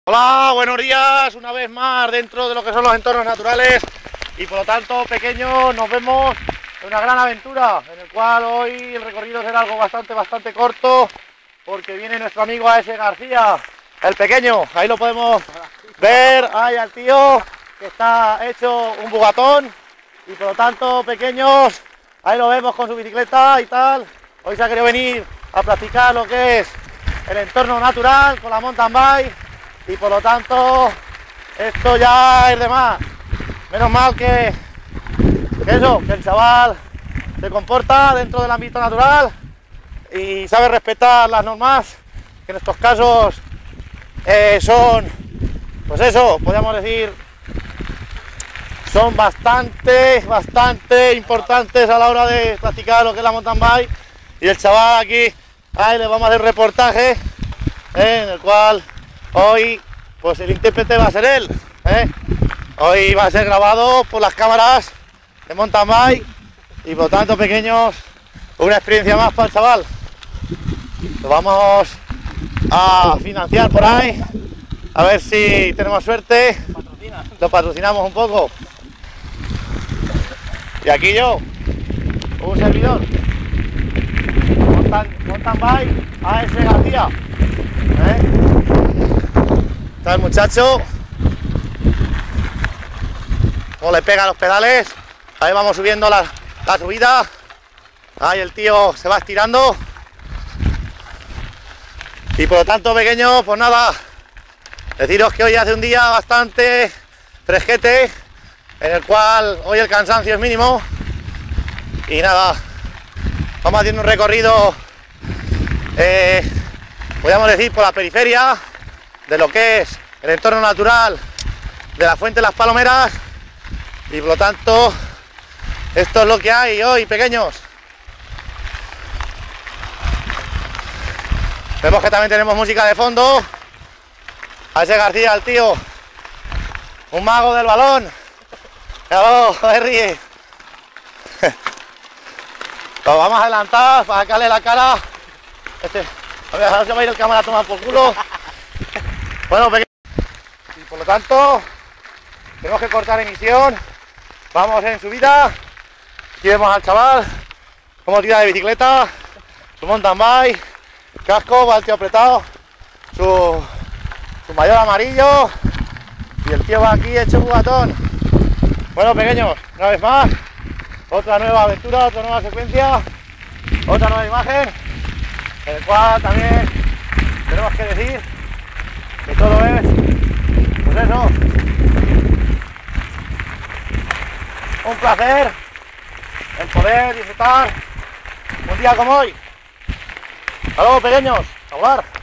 Hola, buenos días, una vez más dentro de lo que son los entornos naturales y por lo tanto, pequeños, nos vemos en una gran aventura en el cual hoy el recorrido será algo bastante corto porque viene nuestro amigo A.S. García, el pequeño, ahí lo podemos ver, ahí al tío que está hecho un bugatón y por lo tanto, pequeños, ahí lo vemos con su bicicleta y tal. Hoy se ha querido venir a practicar lo que es el entorno natural con la mountain bike. Y por lo tanto, esto ya es de más. Menos mal que el chaval se comporta dentro del ámbito natural y sabe respetar las normas, que en estos casos son, pues eso, podríamos decir, son bastante importantes a la hora de practicar lo que es la mountain bike. Y el chaval aquí, ahí le vamos a hacer un reportaje en el cual hoy, pues el intérprete va a ser él, Hoy va a ser grabado por las cámaras de mountain bike y por lo tanto, pequeños, una experiencia más para el chaval. Lo vamos a financiar por ahí, a ver si tenemos suerte, lo patrocinamos un poco. Y aquí yo, un servidor, mountain bike A.S. García. Está el muchacho, como le pega a los pedales, ahí vamos subiendo la subida, ahí el tío se va estirando y por lo tanto, pequeños, pues nada, deciros que hoy hace un día bastante fresquete, en el cual hoy el cansancio es mínimo y nada, vamos haciendo un recorrido, podríamos decir, por la periferia de lo que es el entorno natural de la Fuente de las Palomeras y por lo tanto esto es lo que hay hoy, pequeños. Vemos que también tenemos música de fondo. A.S. García, el tío, un mago del balón. Bravo, ríe. Lo vamos a adelantar para sacarle la cara. A ver, ahora se va a ir el cámara a tomar por culo. Bueno, pequeños, y por lo tanto tenemos que cortar emisión. Vamos en subida. Aquí vemos al chaval cómo tira de bicicleta, su mountain bike, casco, va el tío apretado, su maillot amarillo y el tío va aquí hecho un bugatón. Bueno, pequeños, una vez más, otra nueva aventura, otra nueva secuencia, otra nueva imagen, en el cual también tenemos que decir que todo es, pues eso, un placer el poder disfrutar un día como hoy. Hasta luego, pequeños, a jugar.